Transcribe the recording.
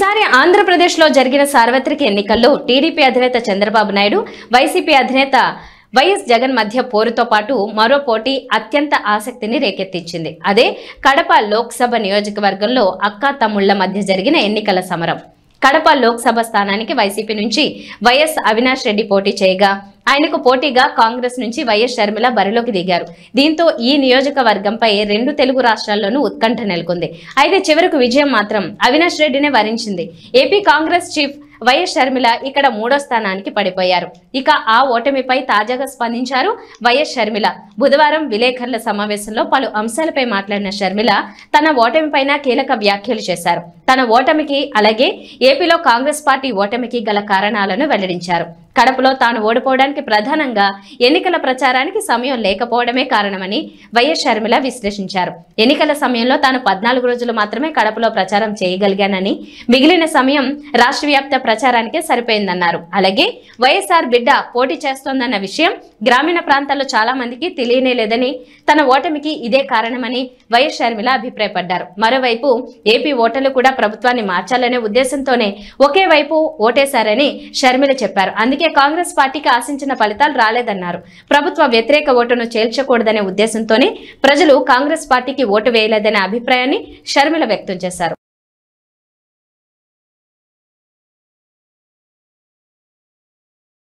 ఈసారి ఆంధ్రప్రదేశ్లో జరిగిన సార్వత్రిక ఎన్నికల్లో టీడీపీ అధినేత చంద్రబాబు నాయుడు, వైసీపీ అధినేత వైఎస్ జగన్ మధ్య పోరుతో పాటు మరో పోటీ అత్యంత ఆసక్తిని రేకెత్తించింది. అదే కడప లోక్సభ నియోజకవర్గంలో అక్కా తమ్ముళ్ల మధ్య జరిగిన ఎన్నికల సమరం. కడప లోక్సభ స్థానానికి వైసీపీ నుంచి వైఎస్ అవినాష్ రెడ్డి పోటీ చేయగా, ఆయనకు పోటీగా కాంగ్రెస్ నుంచి వైఎస్ షర్మిల బరిలోకి దిగారు. దీంతో ఈ నియోజకవర్గంపై రెండు తెలుగు రాష్ట్రాల్లోనూ ఉత్కంఠ నెలకొంది. అయితే చివరకు విజయం మాత్రం అవినాష్ రెడ్డినే వరించింది. ఏపీ కాంగ్రెస్ చీఫ్ వైఎస్ షర్మిల ఇక్కడ 3వ స్థానానికి పడిపోయారు. ఇక ఆ ఓటమిపై తాజాగా స్పందించారు వైఎస్ షర్మిల. బుధవారం విలేకరుల సమావేశంలో పలు అంశాలపై మాట్లాడిన షర్మిల తన ఓటమిపైన కీలక వ్యాఖ్యలు చేశారు. తన ఓటమికి, అలాగే ఏపీలో కాంగ్రెస్ పార్టీ ఓటమికి గల కారణాలను వెల్లడించారు. కడపలో తాను ఓడిపోవడానికి ప్రధానంగా ఎన్నికల ప్రచారానికి సమయం లేకపోవడమే కారణమని వైఎస్ షర్మిల విశ్లేషించారు. ఎన్నికల సమయంలో తాను 14 రోజులు మాత్రమే కడపలో ప్రచారం చేయగలిగానని, మిగిలిన సమయం రాష్ట్ర వ్యాప్త ప్రచారానికే సరిపోయిందన్నారు. అలాగే వైఎస్ఆర్ బిడ్డ పోటీ చేస్తోందన్న విషయం గ్రామీణ ప్రాంతాల్లో చాలా మందికి తెలియనే లేదని, తన ఓటమికి ఇదే కారణమని వైఎస్ షర్మిల అభిప్రాయపడ్డారు. మరోవైపు ఏపీ ఓటర్లు కూడా ప్రభుత్వాన్ని మార్చాలనే ఉద్దేశంతోనే ఒకే వైపు ఓటేశారని షర్మిల చెప్పారు. అందుకే కాంగ్రెస్ పార్టీకి ఆశించిన ఫలితాలు రాలేదన్నారు. ప్రభుత్వ వ్యతిరేక ఓటును చేల్చకూడదనే ఉద్దేశంతోనే ప్రజలు కాంగ్రెస్ పార్టీకి ఓటు వేయలేదనే అభిప్రాయాన్ని షర్మిల వ్యక్తం చేశారు.